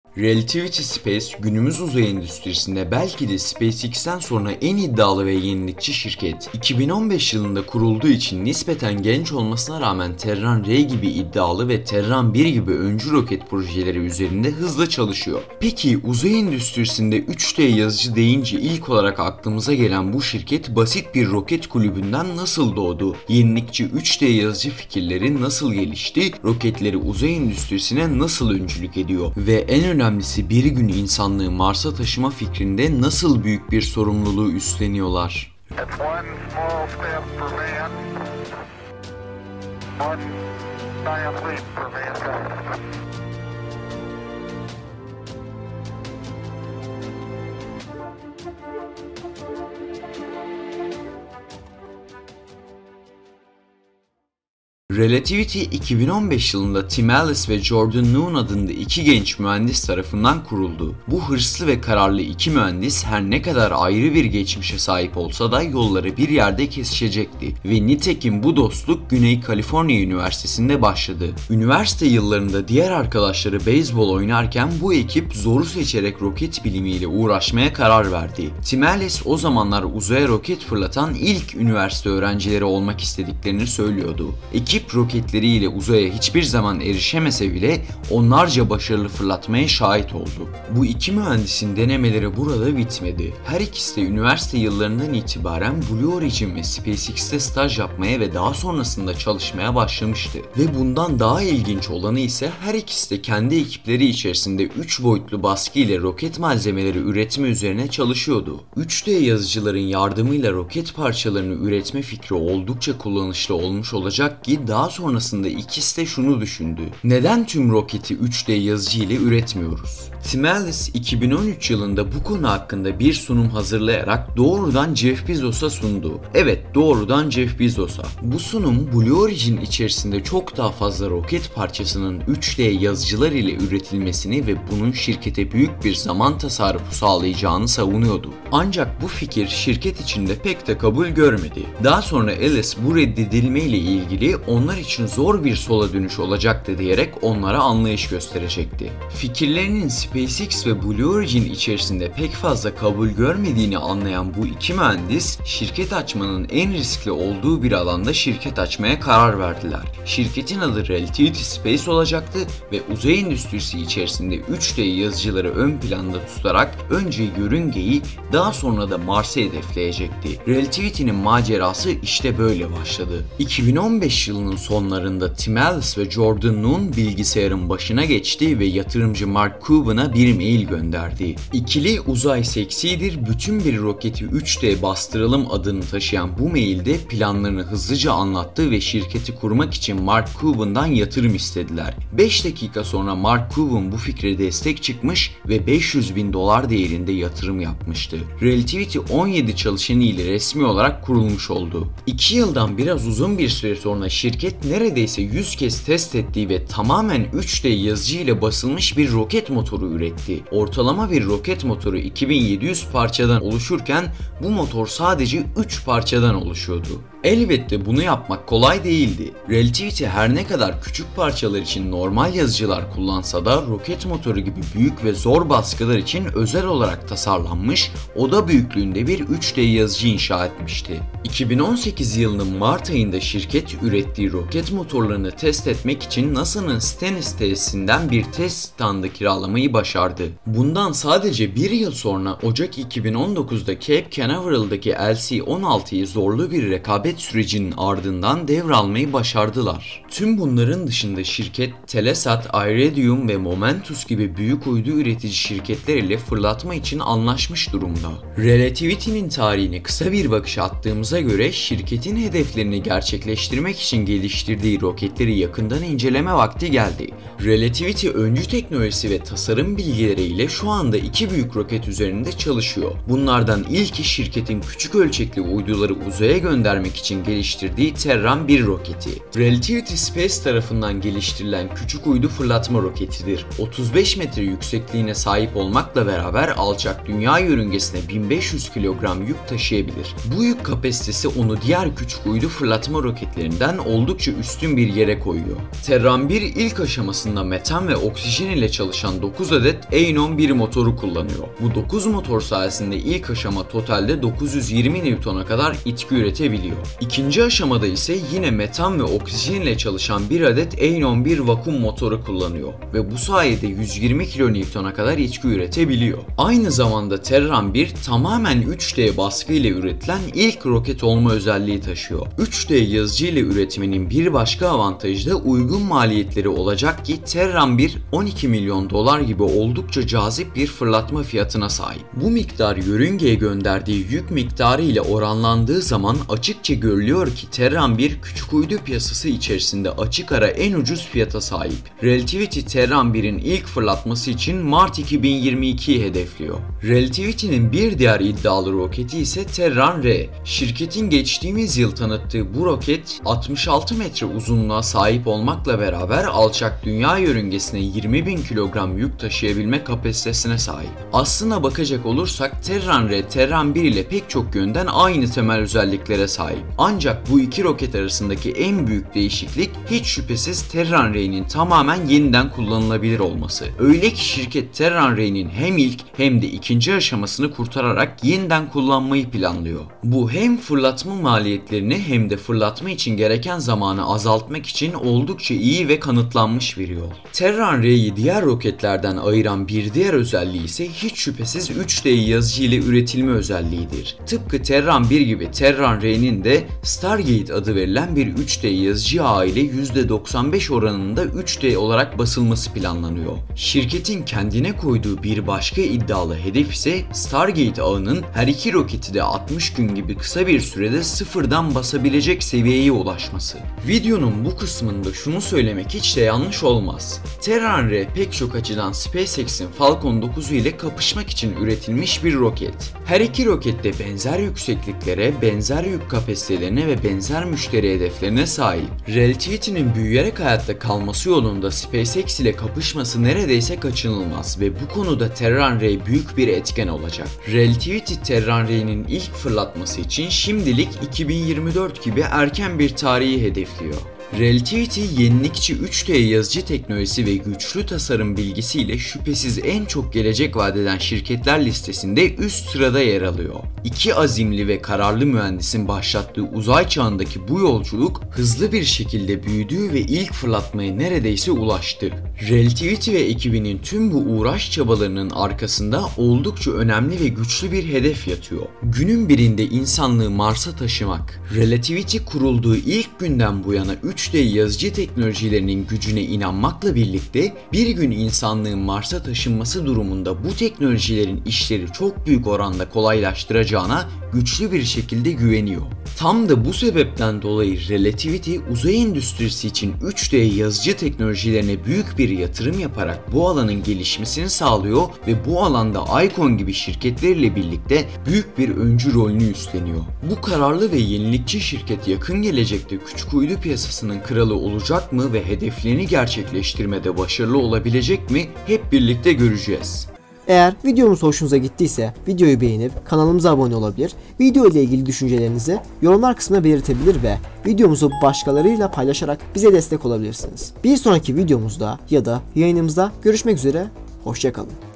Relativity Space günümüz uzay endüstrisinde belki de SpaceX'ten sonra en iddialı ve yenilikçi şirket. 2015 yılında kurulduğu için nispeten genç olmasına rağmen Terran R gibi iddialı ve Terran 1 gibi öncü roket projeleri üzerinde hızla çalışıyor. Peki uzay endüstrisinde 3D yazıcı deyince ilk olarak aklımıza gelen bu şirket basit bir roket kulübünden nasıl doğdu? Yenilikçi 3D yazıcı fikirleri nasıl gelişti? Roketleri uzay endüstrisine nasıl öncülük ediyor? Ve en önemlisi bir gün insanlığı Mars'a taşıma fikrinde nasıl büyük bir sorumluluğu üstleniyorlar? Relativity 2015 yılında Tim Ellis ve Jordan Noon adında iki genç mühendis tarafından kuruldu. Bu hırslı ve kararlı iki mühendis her ne kadar ayrı bir geçmişe sahip olsa da yolları bir yerde kesişecekti ve nitekim bu dostluk Güney Kaliforniya Üniversitesi'nde başladı. Üniversite yıllarında diğer arkadaşları beyzbol oynarken bu ekip zoru seçerek roket bilimiyle uğraşmaya karar verdi. Tim Ellis o zamanlar uzaya roket fırlatan ilk üniversite öğrencileri olmak istediklerini söylüyordu. Ekip roketleriyle uzaya hiçbir zaman erişemese bile onlarca başarılı fırlatmaya şahit oldu. Bu iki mühendisin denemeleri burada bitmedi. Her ikisi de üniversite yıllarından itibaren Blue Origin ve SpaceX'te staj yapmaya ve daha sonrasında çalışmaya başlamıştı. Ve bundan daha ilginç olanı ise her ikisi de kendi ekipleri içerisinde 3 boyutlu baskı ile roket malzemeleri üretme üzerine çalışıyordu. 3D yazıcıların yardımıyla roket parçalarını üretme fikri oldukça kullanışlı olmuş olacak ki daha sonrasında ikisi de şunu düşündü: neden tüm roketi 3D yazıcı ile üretmiyoruz? Tim Ellis 2013 yılında bu konu hakkında bir sunum hazırlayarak doğrudan Jeff Bezos'a sundu. Evet, doğrudan Jeff Bezos'a. Bu sunum Blue Origin içerisinde çok daha fazla roket parçasının 3D yazıcılar ile üretilmesini ve bunun şirkete büyük bir zaman tasarrufu sağlayacağını savunuyordu. Ancak bu fikir şirket içinde pek de kabul görmedi. Daha sonra Ellis bu reddedilme ile ilgili onlar için zor bir sola dönüş olacaktı diyerek onlara anlayış gösterecekti. Fikirlerinin SpaceX ve Blue Origin içerisinde pek fazla kabul görmediğini anlayan bu iki mühendis, şirket açmanın en riskli olduğu bir alanda şirket açmaya karar verdiler. Şirketin adı Relativity Space olacaktı ve uzay endüstrisi içerisinde 3D yazıcıları ön planda tutarak önce yörüngeyi, daha sonra da Mars'ı hedefleyecekti. Relativity'nin macerası işte böyle başladı. 2015 yılının sonlarında Tim Ellis ve Jordan Noon bilgisayarın başına geçti ve yatırımcı Mark Cuban'a bir mail gönderdi. İkili uzay seksidir, bütün bir roketi 3D bastıralım adını taşıyan bu mailde planlarını hızlıca anlattı ve şirketi kurmak için Mark Cuban'dan yatırım istediler. 5 dakika sonra Mark Cuban bu fikre destek çıkmış ve $500.000 değerinde yatırım yapmıştı. Relativity 17 çalışanı ile resmi olarak kurulmuş oldu. 2 yıldan biraz uzun bir süre sonra şirket neredeyse 100 kez test ettiği ve tamamen 3D yazıcı ile basılmış bir roket motoru üretti. Ortalama bir roket motoru 2700 parçadan oluşurken bu motor sadece 3 parçadan oluşuyordu. Elbette bunu yapmak kolay değildi. Relativity her ne kadar küçük parçalar için normal yazıcılar kullansa da roket motoru gibi büyük ve zor baskılar için özel olarak tasarlanmış, oda büyüklüğünde bir 3D yazıcı inşa etmişti. 2018 yılının Mart ayında şirket ürettiği roket motorlarını test etmek için NASA'nın Stennis tesisinden bir test standı kiralamayı başardı. Bundan sadece bir yıl sonra Ocak 2019'da Cape Canaveral'daki LC-16'yı zorlu bir rekabet sürecinin ardından devralmayı başardılar. Tüm bunların dışında şirket Telesat, Iridium ve Momentus gibi büyük uydu üretici şirketler ile fırlatma için anlaşmış durumda. Relativity'nin tarihine kısa bir bakış attığımıza göre şirketin hedeflerini gerçekleştirmek için geliştirdiği roketleri yakından inceleme vakti geldi. Relativity öncü teknolojisi ve tasarım bilgileriyle şu anda iki büyük roket üzerinde çalışıyor. Bunlardan ilki şirketin küçük ölçekli uyduları uzaya göndermek için geliştirdiği Terran 1 roketi. Relativity Space tarafından geliştirilen küçük uydu fırlatma roketidir. 35 metre yüksekliğine sahip olmakla beraber alçak dünya yörüngesine 1500 kilogram yük taşıyabilir. Bu yük kapasitesi onu diğer küçük uydu fırlatma roketlerinden oldukça üstün bir yere koyuyor. Terran 1 ilk aşamasında metan ve oksijen ile çalışan 9 adet Aeon 1 motoru kullanıyor. Bu 9 motor sayesinde ilk aşama totalde 920 Newton'a kadar itki üretebiliyor. İkinci aşamada ise yine metan ve oksijen ile çalışan bir adet Aeon 1 vakum motoru kullanıyor ve bu sayede 120 kN kadar itki üretebiliyor. Aynı zamanda Terran 1 tamamen 3D baskı ile üretilen ilk roket olma özelliği taşıyor. 3D yazıcı ile üretiminin bir başka avantajı da uygun maliyetleri olacak ki Terran 1 12 milyon dolar gibi oldukça cazip bir fırlatma fiyatına sahip. Bu miktar yörüngeye gönderdiği yük miktarı ile oranlandığı zaman açıkça görülüyor ki Terran 1 küçük uydu piyasası içerisinde açık ara en ucuz fiyata sahip. Relativity Terran 1'in ilk fırlatması için Mart 2022'yi hedefliyor. Relativity'nin bir diğer iddialı roketi ise Terran R. Şirketin geçtiğimiz yıl tanıttığı bu roket 66 metre uzunluğa sahip olmakla beraber alçak dünya yörüngesine 20.000 kilogram yük taşıyabilme kapasitesine sahip. Aslına bakacak olursak Terran R, Terran 1 ile pek çok yönden aynı temel özelliklere sahip. Ancak bu iki roket arasındaki en büyük değişiklik hiç şüphesiz Terran R'nin tamamen yeniden kullanılabilir olması. Öyle ki şirket Terran R'nin hem ilk hem de ikinci aşamasını kurtararak yeniden kullanmayı planlıyor. Bu hem fırlatma maliyetlerini hem de fırlatma için gereken zamanı azaltmak için oldukça iyi ve kanıtlanmış bir yol. Terran R'yi diğer roketlerden ayıran bir diğer özelliği ise hiç şüphesiz 3D yazıcı ile üretilme özelliğidir. Tıpkı Terran 1 gibi Terran R'nin de Stargate adı verilen bir 3D yazıcı ağı ile %95 oranında 3D olarak basılması planlanıyor. Şirketin kendine koyduğu bir başka iddialı hedef ise Stargate ağının her iki roketi de 60 gün gibi kısa bir sürede sıfırdan basabilecek seviyeye ulaşması. Videonun bu kısmında şunu söylemek hiç de yanlış olmaz. Terran R pek çok açıdan SpaceX'in Falcon 9 ile kapışmak için üretilmiş bir roket. Her iki roket de benzer yüksekliklere, benzer yük kapasitelerine ve benzer müşteri hedeflerine sahip. Relativity'nin büyüyerek hayatta kalması yolunda SpaceX ile kapışması neredeyse kaçınılmaz ve bu konuda Terran R büyük bir etken olacak. Relativity Terran R'nin ilk fırlatması için şimdilik 2024 gibi erken bir tarihi hedefliyor. Relativity yenilikçi 3D yazıcı teknolojisi ve güçlü tasarım bilgisiyle şüphesiz en çok gelecek vadeden şirketler listesinde üst sırada yer alıyor. İki azimli ve kararlı mühendisin başlattığı uzay çağındaki bu yolculuk hızlı bir şekilde büyüdü ve ilk fırlatmaya neredeyse ulaştı. Relativity ve ekibinin tüm bu uğraş çabalarının arkasında oldukça önemli ve güçlü bir hedef yatıyor. Günün birinde insanlığı Mars'a taşımak. Relativity kurulduğu ilk günden bu yana 3D yazıcı teknolojilerinin gücüne inanmakla birlikte bir gün insanlığın Mars'a taşınması durumunda bu teknolojilerin işleri çok büyük oranda kolaylaştıracağına güçlü bir şekilde güveniyor. Tam da bu sebepten dolayı Relativity uzay endüstrisi için 3D yazıcı teknolojilerine büyük bir yatırım yaparak bu alanın gelişmesini sağlıyor ve bu alanda Icon gibi şirketlerle birlikte büyük bir öncü rolünü üstleniyor. Bu kararlı ve yenilikçi şirket yakın gelecekte küçük uydu piyasasının kralı olacak mı ve hedeflerini gerçekleştirmede başarılı olabilecek mi hep birlikte göreceğiz. Eğer videomuz hoşunuza gittiyse videoyu beğenip kanalımıza abone olabilir, video ile ilgili düşüncelerinizi yorumlar kısmına belirtebilir ve videomuzu başkalarıyla paylaşarak bize destek olabilirsiniz. Bir sonraki videomuzda ya da yayınımızda görüşmek üzere, hoşça kalın.